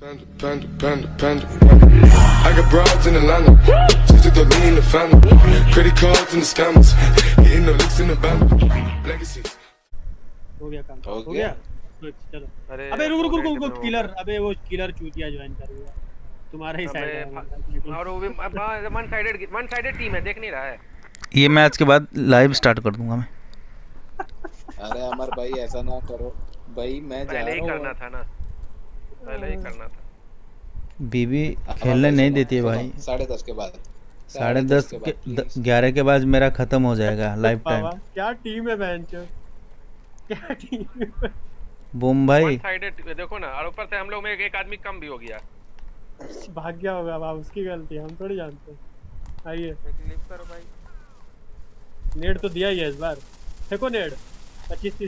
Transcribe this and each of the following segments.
I got broads in Atlanta, just to lean in the family, credit cards and the scammers, hitting the licks in the band, legacies. हो गया काम, हो गया। चलो, अबे रुक किलर, अबे वो किलर चूतिया ज्वाइन कर गया, तुम्हारा ही साइड है। और वो भी वन साइडेड टीम है, देख नहीं रहा है। ये मैच के बाद लाइव स्टार्ट कर दूंगा मैं। अरे अमर भाई ऐसा ना करो भाई, मैं जा रहा हूं। पहले ही करना था ना, पहले ही करना था। बीबी खेलने नहीं देती है भाई। 10:30 के बाद, 10:30 के 11 के बाद मेरा खत्म हो जाएगा लाइव टाइम। क्या टीम है बेंच, क्या टीम है बूम भाई। वन साइडेड देखो ना, और ऊपर से हम लोग में एक आदमी कम भी हो गया। भाग गया होगा, अब उसकी गलती हम थोड़ी जानते। आइए क्लिप करो भाई। नेड तो दिया ही है इस बार, देखो नेड 25-30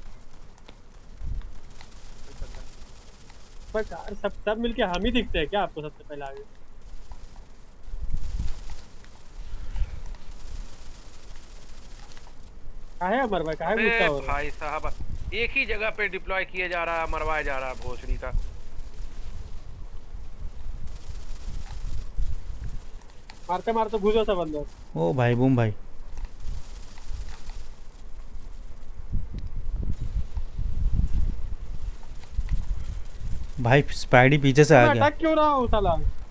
पर सब मिलके हम ही दिखते हैं क्या आपको सबसे पहले आगे? काहे अमर भाई, काहे गुस्सा हो रहा है? भाई साहब एक ही जगह पे डिप्लॉय किया जा रहा है, मरवाया जा रहा है भोसड़ी का। मारते मारते घुसा था बंदा। ओ भाई बूम भाई, भाई स्पाइडी पीछे से आ गया। अटैक क्यों रहा हो साला?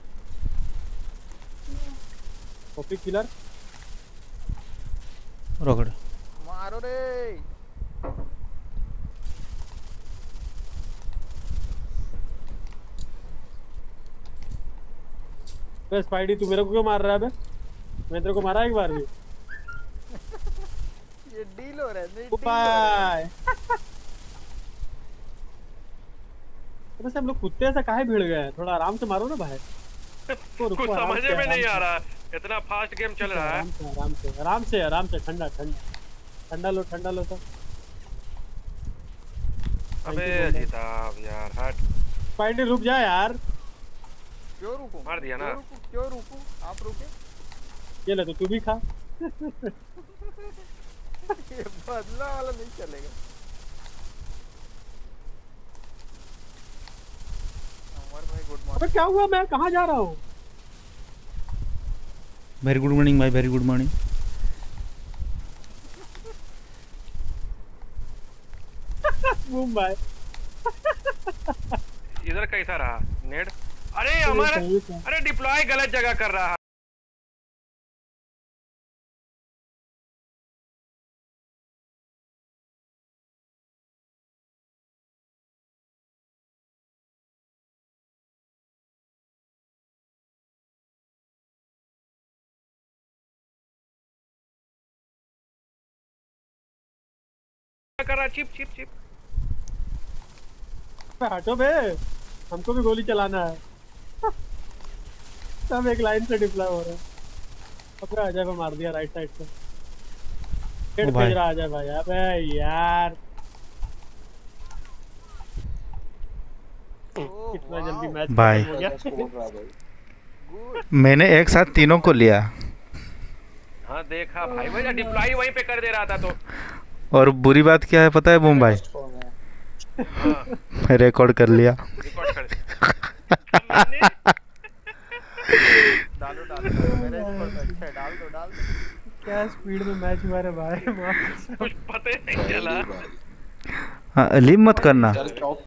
कॉपी किलर रोकड़ मारो रे। बे स्पाइडी तू मेरे को क्यों मार रहा है बे? मैं तेरे को मारा एक बार भी। ये डील हो रहा है, नहीं बाय। वैसे हम लोग कुत्ते ऐसा काहे भिड़ गए? थोड़ा आराम से मारो ना भाई। कुछ समझ में नहीं आ रहा, इतना फास्ट गेम चल रहा है। आराम से ठंडा लो सब। अबे जिताब यार, हट। स्पाइडी रुक जा यार। क्यों रुकूं? मार दिया ना। क्यों रुकूं? आप रुके। ये ले तो तू भी खा। ये बदला वाला नहीं चलेगा। अबे क्या हुआ, मैं कहाँ जा रहा हूँ? वेरी गुड मॉर्निंग भाई, वेरी गुड मॉर्निंग। बूम भाई इधर कैसा रहा नेट? अरे अमर, अरे डिप्लॉय गलत जगह कर रहा है। कर रहा चिप चिप चिप। हटो बे, हमको भी गोली चलाना है। सब एक लाइन से डिप्लॉय हो रहे हैं। अब अजय पे मार दिया राइट साइड से। हेड भेज रहा अजय भाई। अबे यार कितना जल्दी मैच भाई हो गया। मैंने एक साथ तीनों को लिया। हाँ देखा भाई, मैं डिप्लॉय वहीं पे कर दे रहा था तो। और बुरी बात क्या है पता है बूम भाई? रिकॉर्ड कर लिया। रिकॉर्ड कर डालो मेरे अच्छा डाल दो। क्या स्पीड में मैच हुआ रे भाई, कुछ पता ही नहीं चला। हाँ लीव मत करना।